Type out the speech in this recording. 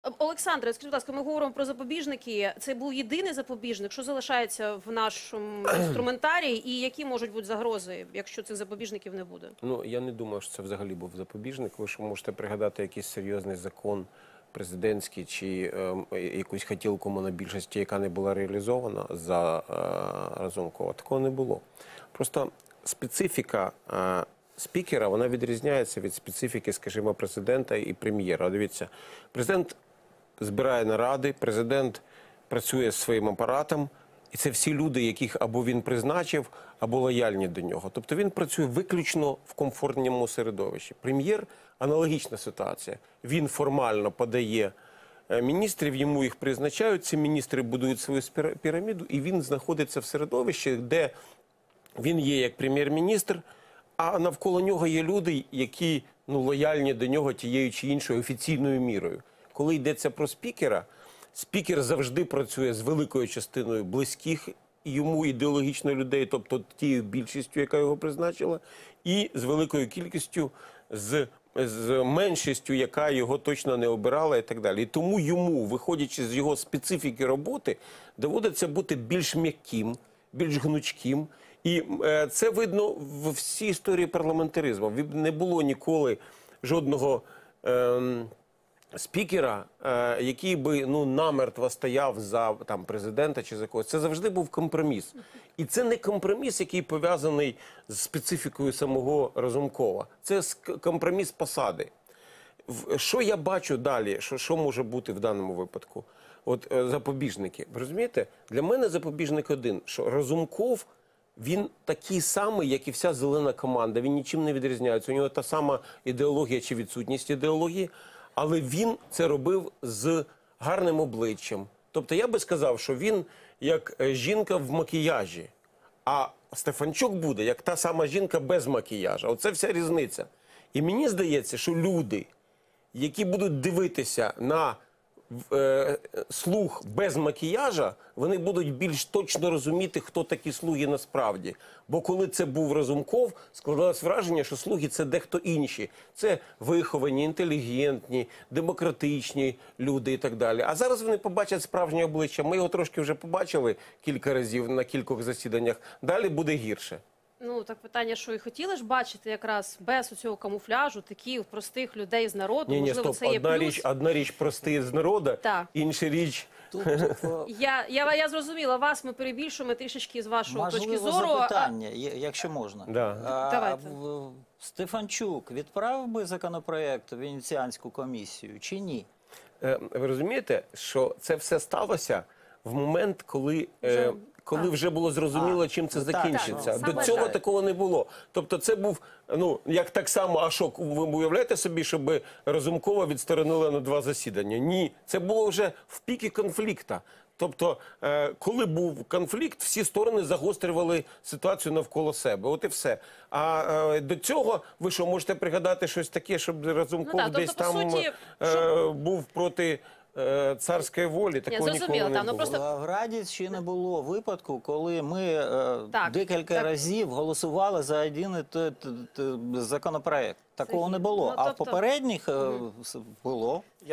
Олександре, скажіть, будь ласка, ми говоримо про запобіжники. Це був єдиний запобіжник? Що залишається в нашому інструментарії? І які можуть бути загрози, якщо цих запобіжників не буде? Ну, я не думаю, що це взагалі був запобіжник. Ви ж можете пригадати якийсь серйозний закон президентський чи якусь хотілку монобільшості, яка не була реалізована за Разумкова. Такого не було. Просто специфіка спікера, вона відрізняється від специфіки, скажімо, президента і прем'єра. Дивіться, президент збирає наради, президент працює з своїм апаратом, і це всі люди, яких або він призначив, або лояльні до нього. Тобто він працює виключно в комфортному середовищі. Прем'єр – аналогічна ситуація. Він формально подає міністрів, йому їх призначають, ці міністри будують свою піраміду, і він знаходиться в середовищі, де він є як прем'єр-міністр, а навколо нього є люди, які лояльні до нього тією чи іншою офіційною мірою. Коли йдеться про спікера, спікер завжди працює з великою частиною близьких йому ідеологічно людей, тобто тією більшістю, яка його призначила, і з великою кількістю, з меншістю, яка його точно не обирала і так далі. І тому йому, виходячи з його специфіки роботи, доводиться бути більш м'яким, більш гнучким. І це видно в всій історії парламентаризму. Не було ніколи жодного спікера, який би намертво стояв за президента чи за когось. Це завжди був компроміс. І це не компроміс, який пов'язаний з специфікою самого Разумкова. Це компроміс посади. Що я бачу далі, що може бути в даному випадку? От запобіжники. Ви розумієте? Для мене запобіжник один, що Разумков, він такий самий, як і вся зелена команда. Він нічим не відрізняється. У нього та сама ідеологія чи відсутність ідеології. Але він це робив з гарним обличчям. Тобто я би сказав, що він як жінка в макіяжі, а Стефанчук буде як та сама жінка без макіяжа. Оце вся різниця. І мені здається, що люди, які будуть дивитися на слуг без макіяжа, вони будуть більш точно розуміти, хто такі слуги насправді. Бо коли це був Разумков, складалось враження, що слуги – це дехто інші. Це виховані, інтелігентні, демократичні люди і так далі. А зараз вони побачать справжнє обличчя. Ми його трошки вже побачили кілька разів на кількох засіданнях. Далі буде гірше. Ну, так питання, що і хотіли ж бачити якраз без цього камуфляжу таких простих людей з народу. Можливо, це є плюс. Одна річ простий з народу, інша річ... Я зрозуміла вас, ми перебільшуємо трішечки з вашої точки зору. Можливо, запитання, якщо можна. Давайте. Стефанчук відправив би законопроект в Венеціанську комісію чи ні? Ви розумієте, що це все сталося в момент, коли вже було зрозуміло, чим це закінчиться. До цього такого не було. Тобто це був, як так само, а що, ви уявляєте собі, щоб Разумкова відсторонили на 2 засідання? Ні, це було вже в піки конфлікту. Тобто, коли був конфлікт, всі сторони загострювали ситуацію навколо себе. От і все. А до цього, ви що, можете пригадати щось таке, щоб Разумков десь там був проти царської волі? Такого ніколи не було. В Раді ще не було випадку, коли ми декілька разів голосували за один і той законопроект. Такого не було. А в попередніх було.